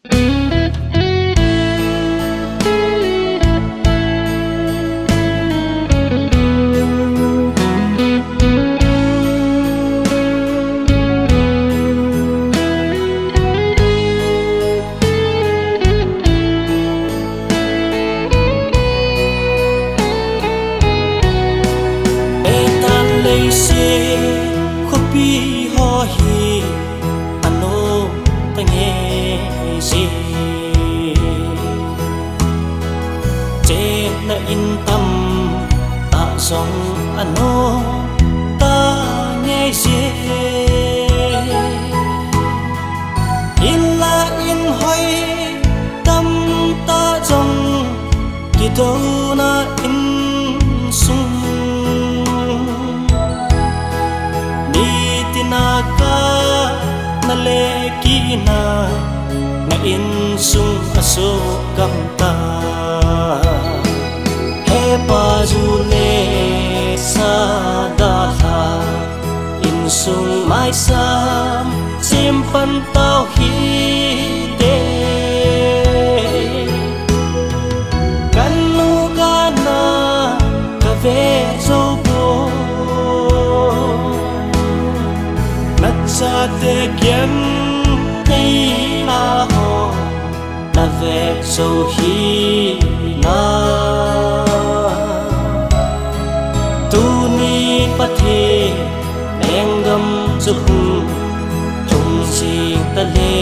Khopi ho hi ano tange si che na in tâm ta song ano ta nghe si in la in hoi tâm ta trong ki đâu na in sung naka nalekina na insung aso kamta he pazule sadala insung mai sam simpan tau hi de kanu kana kave zo sa te kiam nei a ho na ve so hi na tu ni pathe engam chu chung si ta le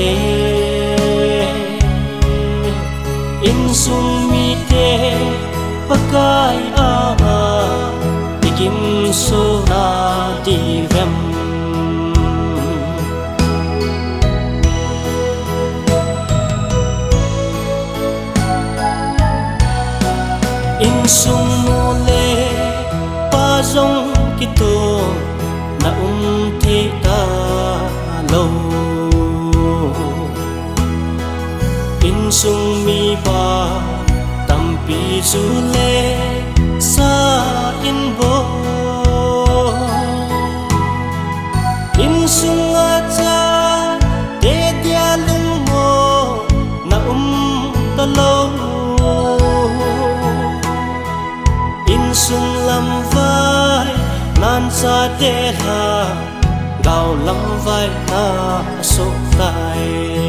in sung mi te pakai a dikim so na ti vem in sung mo le pa zong kito na te ta lo in sung mi ba tampi zu le sa in bo in sung a cha te dia lung mo na ta lo sung lam vai nan sa te ha gao lam vai na so tai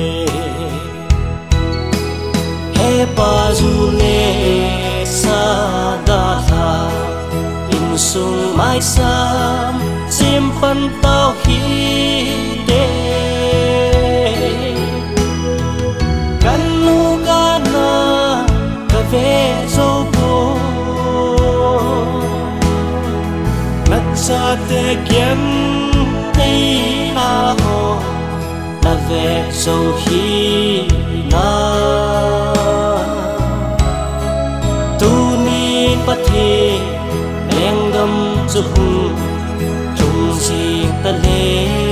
he pa zu le sa da ha in sung mai sam simpan tau hi de kanu kana ka ve zo sa te kiam nei a ho na ve so hi na tu ni pathe engam chu chung si ta le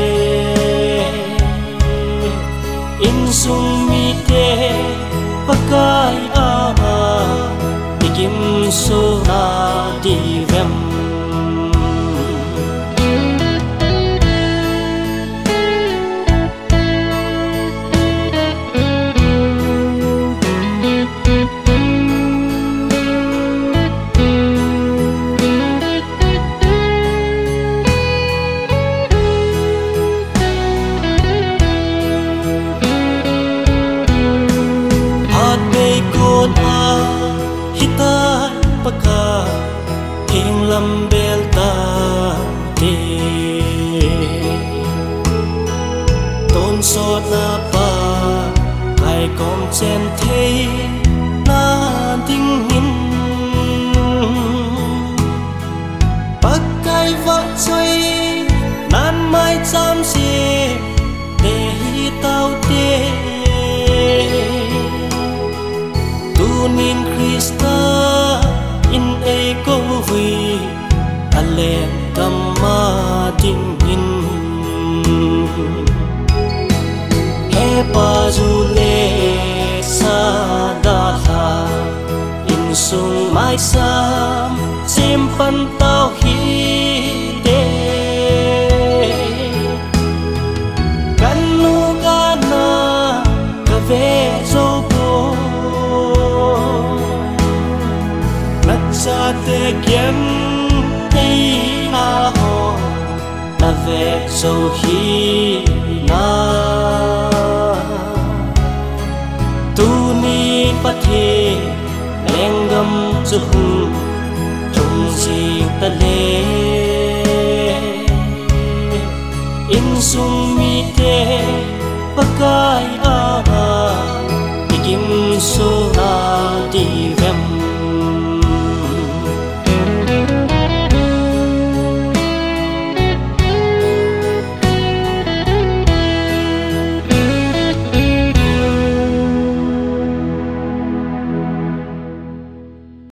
in sung mi te pakai a dikim so na ti vem paka thing lam bel ta te ton so na pa kai kom chen thei na ding hin pakai va choi nan mai cham si te hi tau te tu nin Krista in a go vi ale kamma ding in he pa zu le sa da ha in sung mai sam simpan tau hi de kanu kana ka ve te kiếm thấy na ho na về dấu khi na tu ni phát thế leng gam dục chung gì ta lê in sung mi te pakai a ikim so